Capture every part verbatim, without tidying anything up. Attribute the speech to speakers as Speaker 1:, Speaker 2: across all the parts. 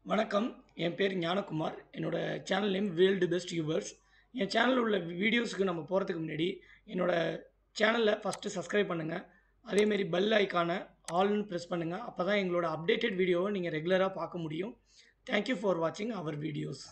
Speaker 1: வணக்கம். என் பேர் ஞானகுமார். என்னோட channel name world best yours. என் சேனல்ல உள்ள வீடியோஸ்க்கு நம்ம போறதுக்கு முன்னாடி, என்னோட சேனல ஃபர்ஸ்ட்டு சப்ஸ்கிரைப் பண்ணுங்க. அதேமாரி பெல் ஐகான ஆல்ன்னு பிரஸ் பண்ணுங்க. அப்பதான் எங்களோட அப்டேட்டட் வீடியோவ நீங்க ரெகுலரா பார்க்க முடியும். தேங்க் யூ ஃபார் வாட்சிங் அவர் வீடியோஸ்.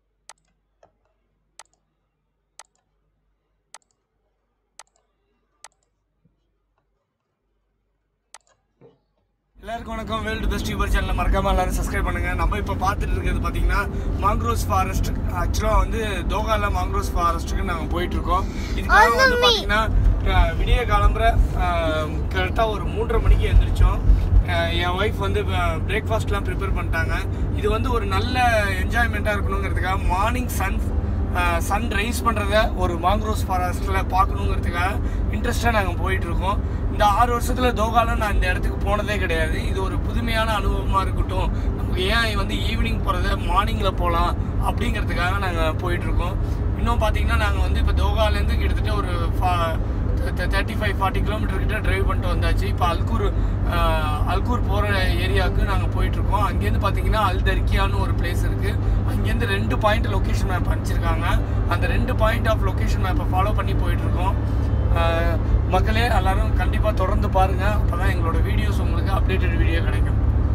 Speaker 1: எல்லாருக்கும் வணக்கம். வேர்ல்டு பெஸ்ட் யூபர் சேனலை மறக்காம எல்லாரும் சப்ஸ்கிரைப் பண்ணுங்க. நம்ம இப்போ பார்த்துட்டு இருக்கிறது பார்த்தீங்கன்னா மாங்க்ரோஸ் ஃபாரஸ்ட். ஆக்சுவலாக வந்து தோகால மாங்க்ரோஸ் ஃபாரஸ்ட்டுக்கு நாங்கள் போயிட்டு இருக்கோம். இதுக்காக வந்து பார்த்தீங்கன்னா விடிய காலம்புற கரெக்டாக ஒரு மூன்றரை மணிக்கு எழுந்திரிச்சோம். என் ஒய்ஃப் வந்து பிரேக்ஃபாஸ்ட்லாம் ப்ரிப்பேர் பண்ணிட்டாங்க. இது வந்து ஒரு நல்ல என்ஜாய்மெண்ட்டாக இருக்கணுங்கிறதுக்காக மார்னிங் சன் சன் ரைஸ் பண்ணுறத ஒரு மாங்க்ரோஸ் ஃபாரஸ்ட்டில் பார்க்கணுங்கிறதுக்காக இன்ட்ரெஸ்ட்டாக நாங்கள் போயிட்டுருக்கோம். இந்த ஆறு வருஷத்தில் தோகாவில் நான் இந்த இடத்துக்கு போனதே கிடையாது. இது ஒரு புதுமையான அனுபவமாக இருக்கட்டும். நமக்கு ஏன் வந்து ஈவினிங் போகிறத மார்னிங்கில் போகலாம் அப்படிங்கிறதுக்காக நாங்கள் போயிட்டுருக்கோம். இன்னும் பார்த்தீங்கன்னா நாங்கள் வந்து இப்போ தோகாலேருந்து கிட்டத்தட்ட ஒரு ஃபா தேர்ட்டி ஃபைவ் ஃபார்ட்டி கிலோமீட்டர் கிட்ட ட்ரைவ் பண்ணிட்டு வந்தாச்சு. இப்போ அல்கூர் அல்கூர் போகிற ஏரியாவுக்கு நாங்கள் போயிட்டுருக்கோம். அங்கேருந்து பார்த்தீங்கன்னா அல் தர்கியான்னு ஒரு பிளேஸ் இருக்குது. அங்கேருந்து ரெண்டு பாயிண்ட் லொக்கேஷன் மேப் அனுப்பிச்சிருக்காங்க. அந்த ரெண்டு பாயிண்ட் ஆஃப் லொக்கேஷன் மேப்பை ஃபாலோ பண்ணி போயிட்டுருக்கோம். மக்களே எல்லாரும் கண்டிப்பாக தொடர்ந்து பாருங்கள். அப்போ தான் எங்களோட வீடியோஸ் உங்களுக்கு அப்டேட்டட் வீடியோ கிடைக்கும்.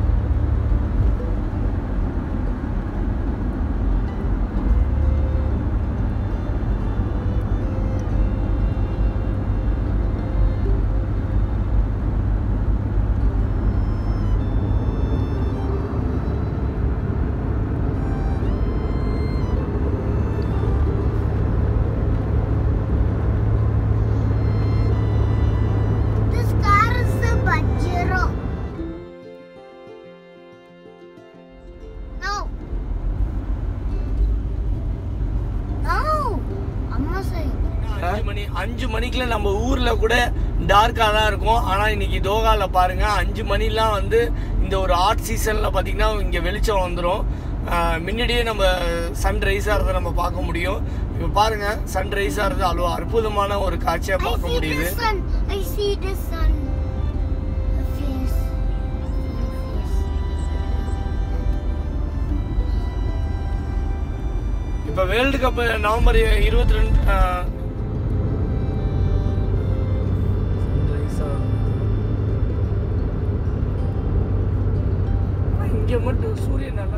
Speaker 1: அஞ்சு மணிக்குள்ள நம்ம ஊர்ல கூட டார்க்கா தான் இருக்கும். ஆனா இன்னைக்கு தோகால பாருங்க, அஞ்சு மணிலாம் வந்து இந்த ஒரு ஆர்ட் சீசன்ல பாத்தீங்கன்னா இங்க வெளிச்சம் வந்துடும். முன்னாடியே நம்ம சன்ரைஸ் ஆகிறத நம்ம பார்க்க முடியும். இப்போ பாருங்க, சன்ரைஸ் ஆகிறது அவ்வளோ அற்புதமான ஒரு காட்சியா பார்க்க முடியுது. இப்போ வேர்ல்டு கப் நவம்பர் இருபத்தி ரெண்டு இங்க மட்டும் சூரியன் நல்லா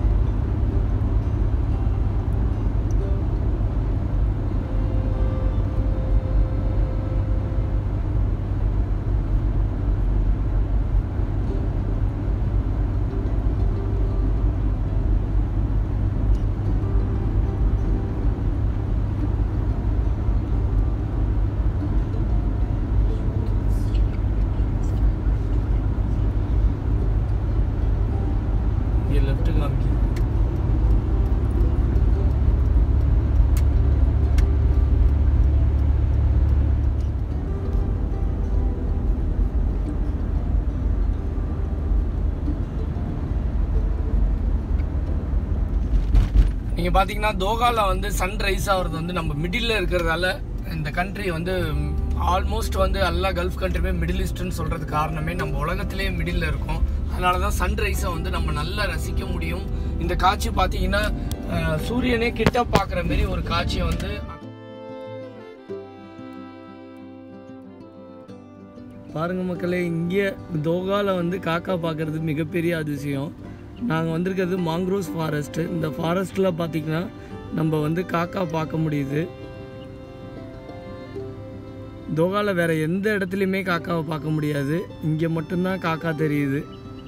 Speaker 1: நீங்கள் பார்த்தீங்கன்னா தோகால வந்து சன்ரைஸ் ஆகிறது வந்து நம்ம மிடில் இருக்கிறதால இந்த கண்ட்ரி வந்து ஆல்மோஸ்ட் வந்து எல்லா கல்ஃப் கண்ட்ரியுமே மிடில் ஈஸ்ட்னு சொல்கிறது காரணமே நம்ம உலகத்திலே மிடில் இருக்கும். அதனால தான் சன்ரைஸை வந்து நம்ம நல்லா ரசிக்க முடியும். இந்த காட்சி பார்த்தீங்கன்னா சூரியனே கிட்ட பார்க்குற மாரி ஒரு காட்சியை வந்து பாருங்க மக்களே. இங்கே தோகால வந்து காக்கா பார்க்குறது மிகப்பெரிய அதிசயம். நாங்கள் வந்திருக்கிறது மாங்க்ரோஸ் ஃபாரஸ்ட்டு. இந்த ஃபாரஸ்ட்டில் பார்த்திங்கன்னா நம்ம வந்து காக்கா பார்க்க முடியுது. தோகாவில் வேறு எந்த இடத்துலையுமே காக்காவை பார்க்க முடியாது. இங்கே மட்டும்தான் காக்கா தெரியுது.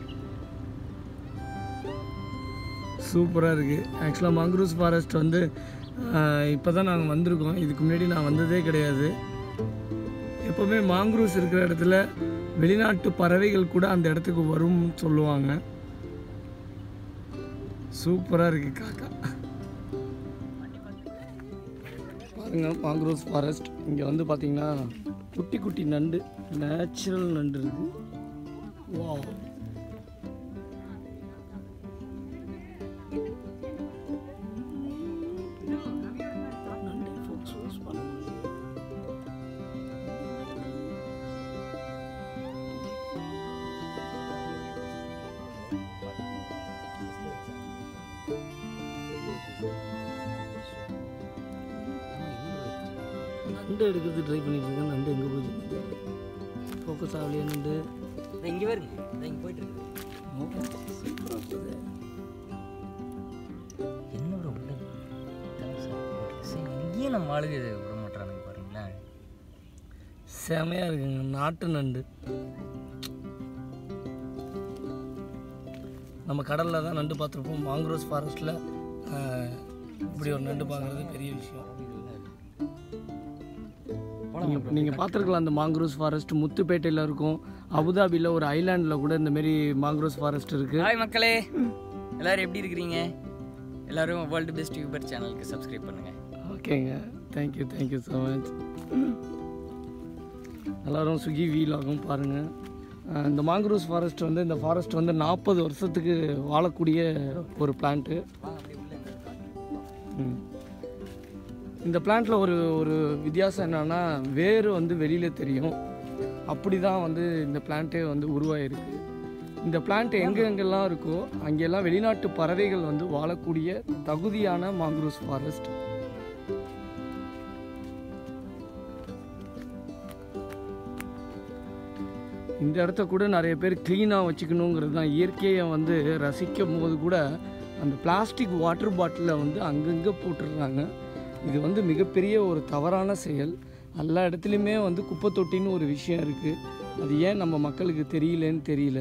Speaker 1: சூப்பராக இருக்குது. ஆக்சுவலாக மாங்க்ரோஸ் ஃபாரஸ்ட் வந்து இப்போ தான் நாங்கள் வந்திருக்கோம். இதுக்கு முன்னாடி நான் வந்ததே கிடையாது. எப்போவுமே மாங்க்ரோஸ் இருக்கிற இடத்துல வெளிநாட்டு பறவைகள் கூட அந்த இடத்துக்கு வரும்னு சொல்லுவாங்க. சூப்பராக இருக்குது காக்கா. பாருங்க, மாங்க்ரோஸ் ஃபாரஸ்ட். இங்கே வந்து பார்த்தீங்கன்னா குட்டி குட்டி நண்டு, நேச்சுரல் நண்டு இருக்குது. வாவ், நண்டு ஃபோக்ஸ் பண்ண முடியும். நண்டு எடுக்கிறது ட்ரை பண்ணிட்டு இருக்கேன். நண்டு எங்கே போயிட்டு ஃபோக்கஸ் ஆகலையே நண்டு
Speaker 2: இங்கே வருங்க இங்கே போயிட்டு இருக்கு. என்ன ப்ரோ இங்கேயும் நம்ம ஆளுங்க விட மாட்டானுங்க பாருங்களேன்.
Speaker 1: செமையாக இருக்குங்க நாட்டு நண்டு. நம்ம கடலில் தான் நண்டு பார்த்துருப்போம். மாங்க்ரோஸ் ஃபாரஸ்ட்டில் இப்படி ஒரு நண்டு பார்க்குறது பெரிய விஷயம். நீங்கள் நீங்கள் பார்த்துருக்கலாம் அந்த மாங்க்ரோஸ் ஃபாரஸ்ட் முத்துப்பேட்டையில் இருக்கும். அபுதாபியில் ஒரு ஐலாண்டில் கூட இந்தமாரி மாங்க்ரோஸ் ஃபாரஸ்ட் இருக்குது.
Speaker 2: ஹாய் மக்களே, எல்லோரும் எப்படி இருக்கிறீங்க? எல்லோரும் வேர்ல்டு பெஸ்ட் யூபர் சேனலுக்கு சப்ஸ்கிரைப் பண்ணுங்கள்.
Speaker 1: ஓகேங்க, தேங்க்யூ தேங்க்யூ ஸோ மச். எல்லோரும் சுகி வீலாகும் பாருங்கள். இந்த மாங்க்ரோஸ் ஃபாரஸ்ட் வந்து இந்த ஃபாரஸ்ட் வந்து நாற்பது வருஷத்துக்கு வாழக்கூடிய ஒரு பிளான்ட்டு. இந்த பிளான்ட்டில் ஒரு ஒரு வித்தியாசம் என்னென்னா வேறு வந்து வெளியில் தெரியும். அப்படி தான் வந்து இந்த பிளான்ட்டே வந்து உருவாகிருக்கு. இந்த பிளான்ட் எங்கே எங்கெல்லாம் இருக்கோ அங்கெல்லாம் வெளிநாட்டு பறவைகள் வந்து வாழக்கூடிய தகுதியான மாங்க்ரோஸ் ஃபாரஸ்ட். இந்த இடத்த கூட நிறைய பேர் க்ளீனாக வச்சுக்கணுங்கிறது தான். இயற்கையை வந்து ரசிக்கும் போது கூட அந்த பிளாஸ்டிக் வாட்டர் பாட்டிலில் வந்து அங்கங்கே போட்டுடுறாங்க. இது வந்து மிகப்பெரிய ஒரு தவறான செயல். எல்லா இடத்துலையுமே வந்து குப்பை தொட்டின்னு ஒரு விஷயம் இருக்குது. அது ஏன் நம்ம மக்களுக்கு தெரியலன்னு தெரியல.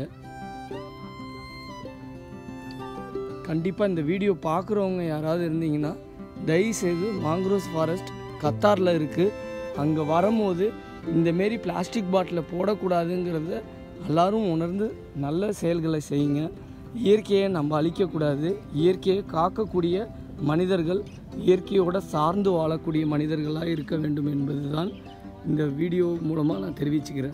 Speaker 1: கண்டிப்பாக இந்த வீடியோ பார்க்குறவங்க யாராவது இருந்தீங்கன்னா தயவுசெய்து மாங்க்ரோஸ் ஃபாரஸ்ட் கத்தாரில் இருக்குது. அங்கே வரும்போது இந்தமாரி பிளாஸ்டிக் பாட்டிலை போடக்கூடாதுங்கிறத எல்லோரும் உணர்ந்து நல்ல செயல்களை செய்யுங்க. இயற்கையை நம்ம அழிக்கக்கூடாது. இயற்கையை காக்கக்கூடிய மனிதர்கள் இயற்கையோடு சார்ந்து வாழக்கூடிய மனிதர்களாக இருக்க வேண்டும் என்பது தான் இந்த வீடியோ மூலமாக நான் தெரிவிச்சுக்கிறேன்.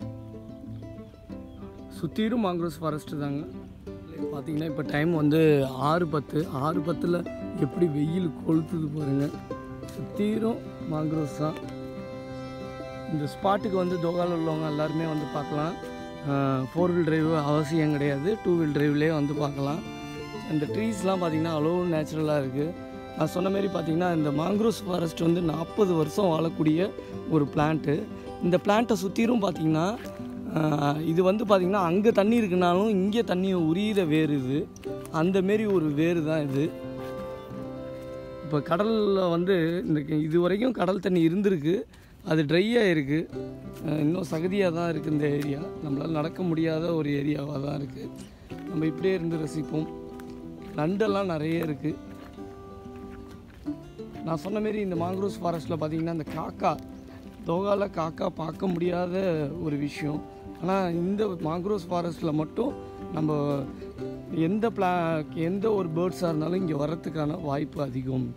Speaker 1: சுற்றிலும் மாங்க்ரோஸ் ஃபாரஸ்ட்டு தாங்க. பார்த்திங்கன்னா இப்போ டைம் வந்து ஆறு பத்து ஆறு பத்தில் எப்படி வெயில் கொளுத்துது பாருங்கள். சுற்றிலும் மாங்க்ரோஸ் தான். இந்த ஸ்பாட்டுக்கு வந்து தோகாவில் உள்ளவங்க எல்லாருமே வந்து பார்க்கலாம். ஃபோர் வீல் டிரைவ் அவசியம் கிடையாது, டூ வீல் டிரைவ்லேயே வந்து பார்க்கலாம். இந்த ட்ரீஸ்லாம் பார்த்திங்கன்னா அவ்வளோ நேச்சுரலாக இருக்குது. நான் சொன்ன மாரி பார்த்திங்கன்னா இந்த மாங்க்ரோஸ் ஃபாரஸ்ட் வந்து நாற்பது வருஷம் வாழக்கூடிய ஒரு பிளான்ட்டு. இந்த பிளான்ட்டை சுற்றிலும் பார்த்திங்கன்னா இது வந்து பார்த்திங்கன்னா அங்கே தண்ணி இருக்குனாலும் இங்கே தண்ணியை உரியிற வேர் இது. அந்தமாரி ஒரு வேர் தான் இது. இப்போ கடலில் வந்து இந்த இது வரைக்கும் கடல் தண்ணி இருந்திருக்கு, அது ட்ரையாக இருக்குது. இன்னும் சகதியாக தான் இருக்குது இந்த ஏரியா. நம்மளால் நடக்க முடியாத ஒரு ஏரியாவாக தான் இருக்குது. நம்ம இப்படியே இருந்து ரசிப்போம். நண்டெல்லாம் நிறைய இருக்குது. நான் சொன்ன மாரி இந்த மாங்க்ரோஸ் ஃபாரஸ்ட்டில் பார்த்திங்கன்னா இந்த காக்கா, தோகாவில் காக்கா பார்க்க முடியாத ஒரு விஷயம். ஆனால் இந்த மாங்க்ரோஸ் ஃபாரஸ்ட்டில் மட்டும் நம்ம எந்த பிளா எந்த ஒரு பேர்ட்ஸாக இருந்தாலும் இங்கே வர்றதுக்கான வாய்ப்பு அதிகம்.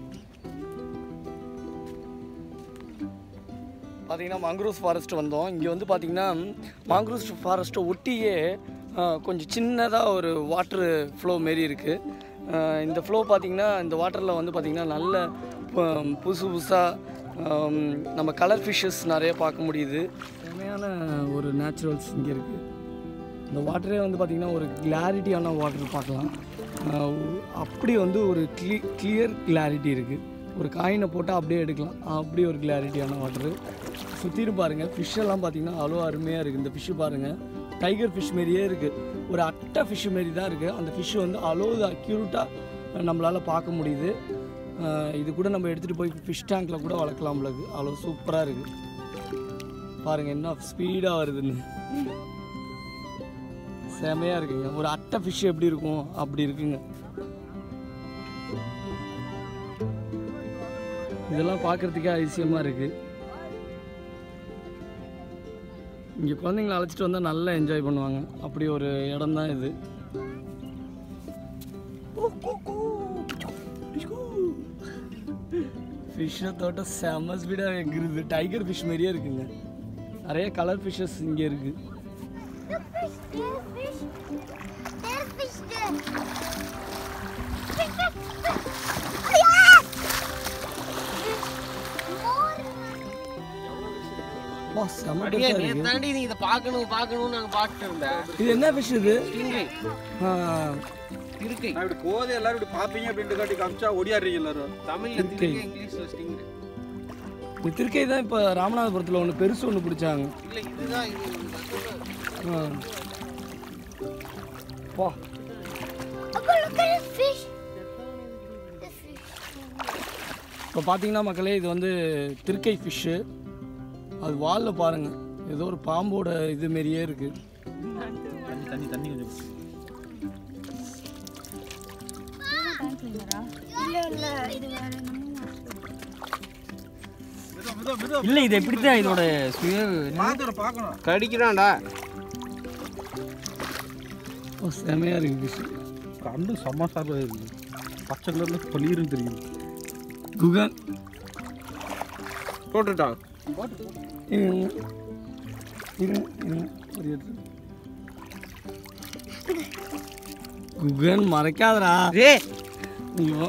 Speaker 1: பார்த்திங்கன்னா மாங்க்ரோஸ் ஃபாரஸ்ட் வந்தோம். இங்கே வந்து பார்த்திங்கன்னா மாங்க்ரோஸ் ஃபாரஸ்ட்டை ஒட்டியே கொஞ்சம் சின்னதாக ஒரு வாட்ரு ஃப்ளோ மாரி இருக்குது. இந்த ஃப்ளோ பார்த்திங்கன்னா இந்த வாட்டரில் வந்து பார்த்திங்கன்னா நல்ல புதுசு புதுசாக நம்ம கலர் ஃபிஷ்ஷஸ் நிறைய பார்க்க முடியுது. செமையான ஒரு நேச்சுரல்ஸ் இங்கே இருக்குது. இந்த வாட்டரே வந்து பார்த்திங்கன்னா ஒரு கிளாரிட்டியான வாட்டர் பார்க்கலாம். அப்படி வந்து ஒரு க்ளீ கிளியர் கிளாரிட்டி இருக்குது. ஒரு காயினை போட்டால் அப்படியே எடுக்கலாம், அப்படி ஒரு கிளாரிட்டியான வாட்டரு. சுற்றிலும் பாருங்கள் ஃபிஷ்ஷெல்லாம் பார்த்திங்கன்னா அவ்வளோ அருமையாக இருக்குது. இந்த ஃபிஷ்ஷு பாருங்கள் டைகர் ஃபிஷ் மாரியே இருக்குது. ஒரு அட்டை ஃபிஷ்ஷு மாரி தான் இருக்குது. அந்த ஃபிஷ்ஷு வந்து அவ்வளோ அக்யூரேட்டாக நம்மளால் பார்க்க முடியுது. இது கூட நம்ம எடுத்துகிட்டு போய் ஃபிஷ் டேங்க்கில் கூட வளர்க்கலாம்ல. அவ்வளோ சூப்பராக இருக்குது. பாருங்கள் என்ன ஸ்பீடாக வருதுன்னு. செமையாக இருக்குங்க. ஒரு அட்டை ஃபிஷ் எப்படி இருக்கும் அப்படி இருக்குங்க. இதெல்லாம் பார்க்குறதுக்கே அதிசயமாக இருக்குது. இங்கே குழந்தைங்களை அழைச்சிட்டு வந்தால் நல்லா என்ஜாய் பண்ணுவாங்க. அப்படி ஒரு இடம் தான் இது. ஃபிஷ்ஷை தோட்டம் செம்ம ஸ்பீடாக எங்கிருது. டைகர் ஃபிஷ் மாதிரியே இருக்குங்க. நிறைய கலர் ஃபிஷ்ஷஸ் இங்கே இருக்குது. இது என்ன ஃபிஷ் இது?
Speaker 3: இருக்கு. நான் இப்படி போதே எல்லாரும் இப்படி பாப்பீங்க அப்படின்ட்டு காட்டி காமிச்சா ஓடியாடுறீங்க எல்லாரும். தமிழ்ல இருக்கு, இங்கிலீஷ்ல ஸ்டிங்ரே.
Speaker 1: இந்த திருக்கை தான் இப்போ ராமநாதபுரத்தில் ஒன்று பெருசு ஒன்று பிடிச்சாங்க.
Speaker 3: இல்லை இதுதான் இது.
Speaker 1: ஆ போ. இப்போ பார்த்தீங்கன்னா மக்களே இது வந்து திருக்கை ஃபிஷ்ஷு. அது வாலில் பாருங்கள் ஏதோ ஒரு பாம்போட இது மாரியே இருக்குது.
Speaker 3: தண்ணி தண்ணி கொஞ்சம்
Speaker 2: இல்லை இது எப்படி தான் இதோட சுய
Speaker 3: பார்க்கணும். கடிக்கிறான்டா.
Speaker 1: செமையாக இருக்குது ஃபிஷ்.
Speaker 3: கண்டு செம்ம சார்பாக இருக்குது. பச்சை கலரில் பளிர்னு தெரியுது.
Speaker 1: குகன்
Speaker 3: போட்டுட்டான்.
Speaker 1: இருங்க இருங்க இருங்க ஒரு எடுத்து. குகன் மறைக்காதடா.
Speaker 3: ஏ
Speaker 1: ஐயோ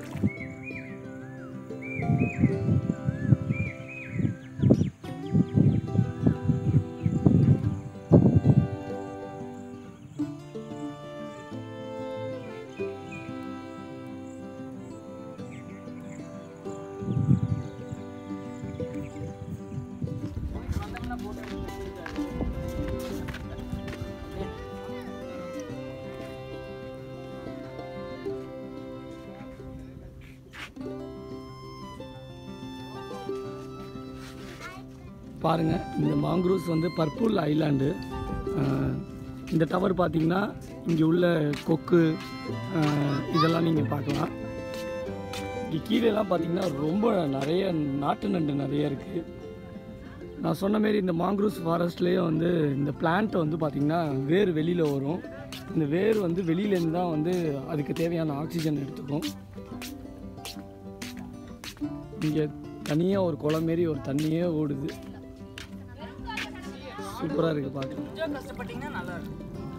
Speaker 1: பாருங்கள், இந்த மாங்க்ரூவ்ஸ் வந்து பர்பிள் ஐலாண்டு. இந்த டவர் பார்த்தீங்கன்னா இங்கே உள்ள கொக்கு இதெல்லாம் நீங்கள் பார்க்கலாம். இங்கே கீழேலாம் பார்த்தீங்கன்னா ரொம்ப நிறைய நாட்டு நண்டு நிறைய இருக்குது. நான் சொன்ன மாரி இந்த மாங்க்ரூவ்ஸ் ஃபாரஸ்ட்லேயே வந்து இந்த பிளான்ட்டை வந்து பார்த்திங்கன்னா வேர் வெளியில் வரும். இந்த வேர் வந்து வெளியிலேருந்து தான் வந்து அதுக்கு தேவையான ஆக்சிஜன் எடுத்துக்கும். இங்கே தனியாக ஒரு குளம் மாரி ஒரு தண்ணியே ஓடுது. சூப்பராக இருக்குது பார்க்கலாம்.
Speaker 2: கொஞ்சம் கஷ்டப்பட்டீங்கன்னா நல்லா இருக்கும்.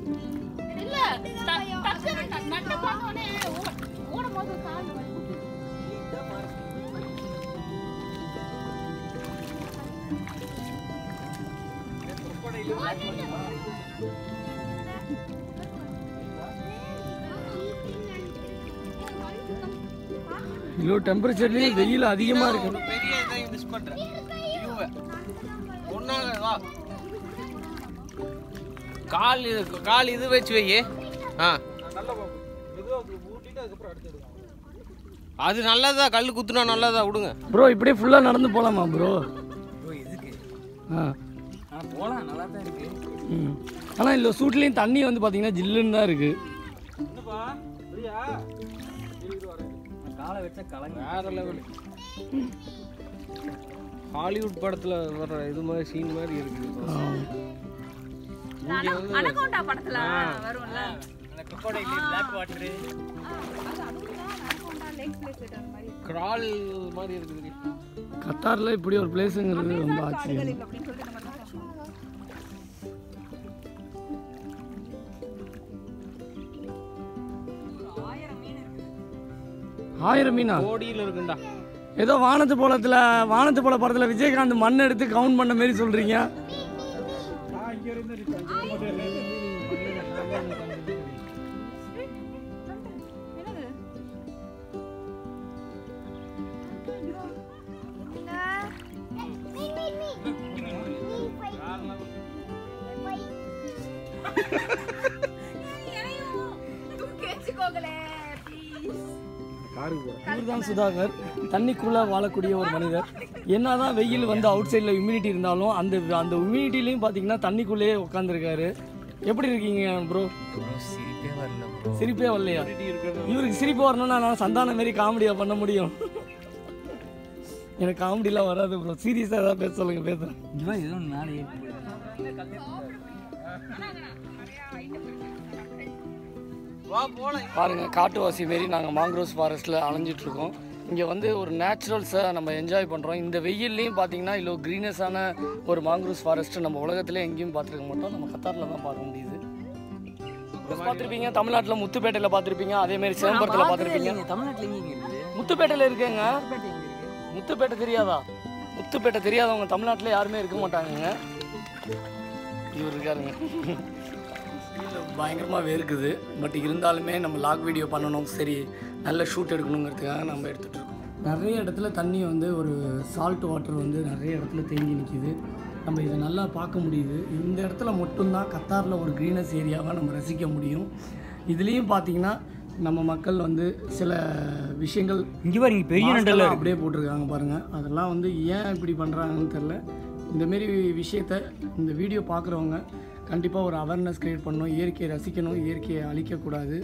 Speaker 1: இவ்வளோ டெம்பரேச்சர்லேயும் வெயில் அதிகமாக இருக்குது.
Speaker 3: பெரிய இதை மிஸ் பண்ணுறேன். ஒன்றாக வா கால் இது கால் இது வச்சு வை. ஆ அது நல்லதா. கல் குத்துனா நல்லதா. விடுங்க
Speaker 1: ப்ரோ. இப்படியே ஃபுல்லாக நடந்து போகலாமா ப்ரோ?
Speaker 2: ஓ இதுக்கு
Speaker 1: ஆ
Speaker 2: ஆ போகலாம், நல்லா தான் இருக்கு.
Speaker 1: ம் ஆனால் இல்லை சூட்லேயும் தண்ணி வந்து பார்த்தீங்கன்னா ஜில்லுன்னு தான் இருக்குது.
Speaker 2: காலை வச்சா கலங்க.
Speaker 3: வேற லெவல். ஹாலிவுட் படத்தில் வர இது மாதிரி சீன் மாதிரி இருக்குது.
Speaker 4: அனகோண்டா படத்துல வரும்ல
Speaker 2: அந்த crocodile, black water.
Speaker 3: கிரால் மாதிரி இருக்குது.
Speaker 1: கத்தாரில் இப்படி ஒரு பிளேஸுங்கிறது ரொம்ப ஆச்சரியம். ஆயிரம் மீனா?
Speaker 3: கோடியில் இருக்குண்டா.
Speaker 1: ஏதோ வானத்து போலத்தில் வானத்து போல படத்தில் விஜயகாந்த் மண் எடுத்து கவுண்ட் பண்ண மாரி சொல்கிறீங்க. இவர்தான் சுதாகர், தண்ணிக்குள்ளே வாழக்கூடிய ஒரு மனிதர். என்னதான் வெயில் வந்து அவுட் சைடில் ஹியூமிடிட்டி இருந்தாலும் அந்த அந்த ஹியூமிடிட்டிலையும் பார்த்தீங்கன்னா தண்ணிக்குள்ளேயே உட்காந்துருக்காரு. எப்படி இருக்கீங்க ப்ரோ?
Speaker 2: சிரிப்பே வரல ப்ரோ.
Speaker 1: சிரிப்பே வரலையா? இவருக்கு சிரிப்பு வரணும்னா நான் சந்தானம் மாரி காமெடியாக பண்ண முடியும். எனக்கு காமெடிலாம் வராது ப்ரோ. சீரியஸாக ஏதாவது பேச சொல்லுங்க, பேசுகிறேன்.
Speaker 2: இவன் ஏதோ மேலே
Speaker 1: பாருங்க, காட்டுவாசி மாரி நாங்கள் மாங்க்ரோவ்ஸ் ஃபாரஸ்ட்டில் அலைஞ்சிட்ருக்கோம். இங்கே வந்து ஒரு நேச்சுரல்ஸை நம்ம என்ஜாய் பண்ணுறோம். இந்த வெயில்லையும் பார்த்தீங்கன்னா இவ்வளோ க்ரீனஸான ஒரு மாங்க்ரோவ்ஸ் ஃபாரஸ்ட்டு நம்ம உலகத்தில் எங்கேயும் பார்த்துருக்க மாட்டோம். நம்ம கத்தாரில் தான் பார்க்க முடியுது. பார்த்துருப்பீங்க, தமிழ்நாட்டில் முத்துப்பேட்டையில் பார்த்துருப்பீங்க, அதேமாரி சிதம்பரத்தில் பார்த்துருப்பீங்க.
Speaker 2: தமிழ்நாட்டில் எங்கே இருக்குது?
Speaker 1: முத்துப்பேட்டையில் இருக்குங்க.
Speaker 2: முத்துப்பேட்டை எங்கே இருக்குது?
Speaker 1: முத்துப்பேட்டை தெரியாதா? முத்துப்பேட்டை தெரியாதவங்க தமிழ்நாட்டில் யாருமே இருக்க மாட்டாங்கங்க. இவர் இருக்காருங்க. பயங்கரமாக வேர்க்குது. பட் இருந்தாலுமே நம்ம லாக் வீடியோ பண்ணணும், சரி நல்ல ஷூட் எடுக்கணுங்கிறதுக்காக நம்ம எடுத்துகிட்டு இருக்கோம்.
Speaker 4: நிறைய இடத்துல தண்ணி வந்து ஒரு சால்ட் வாட்டர் வந்து நிறைய இடத்துல தேங்கி நிற்கிது. நம்ம இதை நல்லா பார்க்க முடியுது. இந்த இடத்துல மட்டும்தான் கத்தாரில் ஒரு க்ரீனஸ் ஏரியாவை நம்ம ரசிக்க முடியும். இதுலேயும் பார்த்தீங்கன்னா நம்ம மக்கள் வந்து சில விஷயங்கள்
Speaker 2: இங்கே பாருங்க பெரிய நண்டெல்லாம்
Speaker 4: அப்படியே போட்டிருக்காங்க பாருங்கள். அதெல்லாம் வந்து ஏன் இப்படி பண்ணுறாங்கன்னு தெரில. இந்தமாரி விஷயத்த இந்த வீடியோ பார்க்குறவங்க கண்டிப்பாக ஒரு அவேர்னஸ் க்ரியேட் பண்ணணும். இயற்கையை ரசிக்கணும், இயற்கையை அழிக்கக்கூடாது.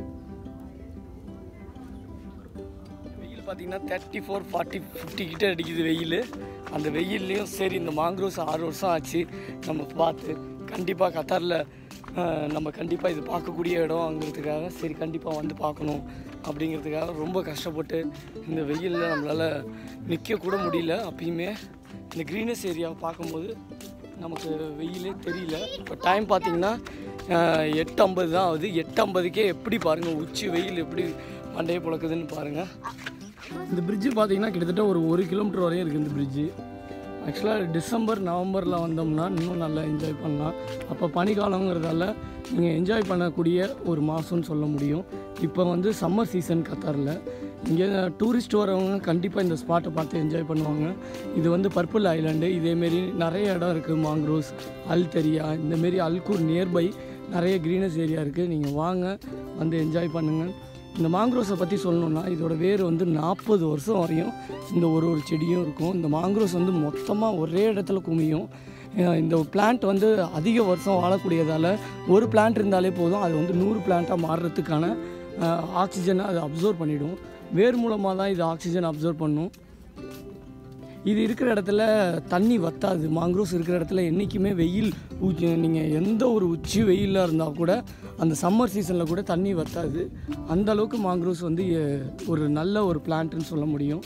Speaker 4: வெயில் பார்த்திங்கன்னா தேர்ட்டி ஃபோர் ஃபார்ட்டி ஃபிஃப்டி கிட்டே அடிக்குது வெயில். அந்த வெயில்லையும் சரி இந்த மாங்க்ரோவ்ஸ் ஆறு வருஷம் ஆச்சு நம்ம பார்த்து. கண்டிப்பாக கத்தாரில் நம்ம கண்டிப்பாக இது பார்க்கக்கூடிய இடம்ங்கிறதுக்காக சரி கண்டிப்பாக வந்து பார்க்கணும் அப்படிங்கிறதுக்காக ரொம்ப கஷ்டப்பட்டு இந்த வெயிலில் நம்மளால் நிற்கக்கூட முடியல. அப்பயுமே இந்த க்ரீனஸ் ஏரியாவை பார்க்கும்போது நமக்கு வெயிலே தெரியல. இப்போ டைம் பார்த்திங்கன்னா எட்டு ஐம்பது தான் ஆகுது. எட்டு ஐம்பதுக்கே எப்படி பாருங்கள் உச்சி வெயில் எப்படி மண்டையை புழக்குதுன்னு பாருங்கள். இந்த பிரிட்ஜு பார்த்திங்கன்னா கிட்டத்தட்ட ஒரு ஒரு கிலோமீட்டர் வரையும் இருக்குது இந்த பிரிட்ஜு. ஆக்சுவலாக டிசம்பர் நவம்பரில் வந்தோம்னா இன்னும் நல்லா என்ஜாய் பண்ணலாம். அப்போ பனிக்காலங்கிறதால நீங்கள் என்ஜாய் பண்ணக்கூடிய ஒரு மாதம்னு சொல்ல முடியும். இப்போ வந்து சம்மர் சீசன் கத்தாரில். இங்கே டூரிஸ்ட் வரவங்க கண்டிப்பாக இந்த ஸ்பாட்டை பார்த்து என்ஜாய் பண்ணுவாங்க. இது வந்து பர்பிள் ஐலாண்டு. இதேமாரி நிறைய இடம் இருக்குது. மாங்க்ரோவ்ஸ், அல்தெரியா, இந்தமாரி அல்கூர் நியர்பை நிறைய க்ரீனஸ் ஏரியா இருக்குது. நீங்கள் வாங்க வந்து என்ஜாய் பண்ணுங்கள். இந்த மாங்க்ரோவ்ஸை பற்றி சொல்லணுன்னா இதோட வேர் வந்து நாற்பது வருஷம் வரையும் இந்த ஒரு ஒரு செடியும் இருக்கும். இந்த மாங்க்ரோவ்ஸ் வந்து மொத்தமாக ஒரே இடத்துல குமியும். இந்த பிளான்ட் வந்து அதிக வருஷம் வாழக்கூடியதால் ஒரு பிளான்ட் இருந்தாலே போதும், அது வந்து நூறு பிளான்ட்டாக மாறுறதுக்கான ஆக்சிஜனை அது அப்சர்வ் பண்ணிவிடும். வேர் மூலமாக தான் இது ஆக்சிஜன் அப்சர்வ் பண்ணும். இது இருக்கிற இடத்துல தண்ணி வற்றாது. மாங்க்ரோவ்ஸ் இருக்கிற இடத்துல என்றைக்குமே வெயில் நீங்கள் எந்த ஒரு உச்சி வெயிலாக இருந்தால் கூட அந்த சம்மர் சீசனில் கூட தண்ணி வற்றாது. அந்தளவுக்கு மாங்க்ரோவ்ஸ் வந்து ஒரு நல்ல ஒரு பிளான்ட்டுன்னு சொல்ல முடியும்.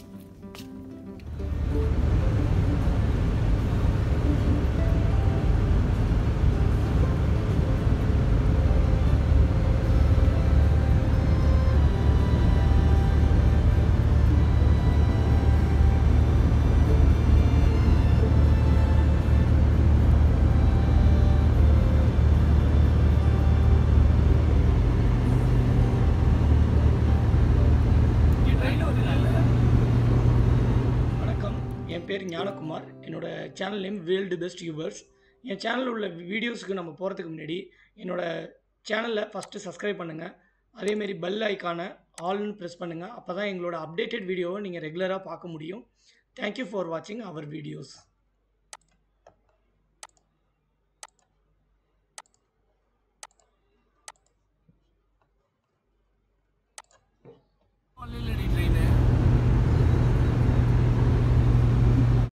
Speaker 4: என் பேர் ஞானகுமார். என்னோடய channel name world best Ubers. என் சேனலில் உள்ள வீடியோஸுக்கு நம்ம போகிறதுக்கு முன்னாடி என்னோடய சேனலில் ஃபஸ்ட்டு சப்ஸ்கிரைப் பண்ணுங்கள். அதேமாரி பெல் ஐக்கானை ஆல்னு ப்ரெஸ் பண்ணுங்கள். அப்போ தான் எங்களோட அப்டேட்டட் வீடியோவை நீங்கள் ரெகுலராக பார்க்க முடியும். தேங்க்யூ ஃபார் வாட்சிங் அவர் வீடியோஸ்.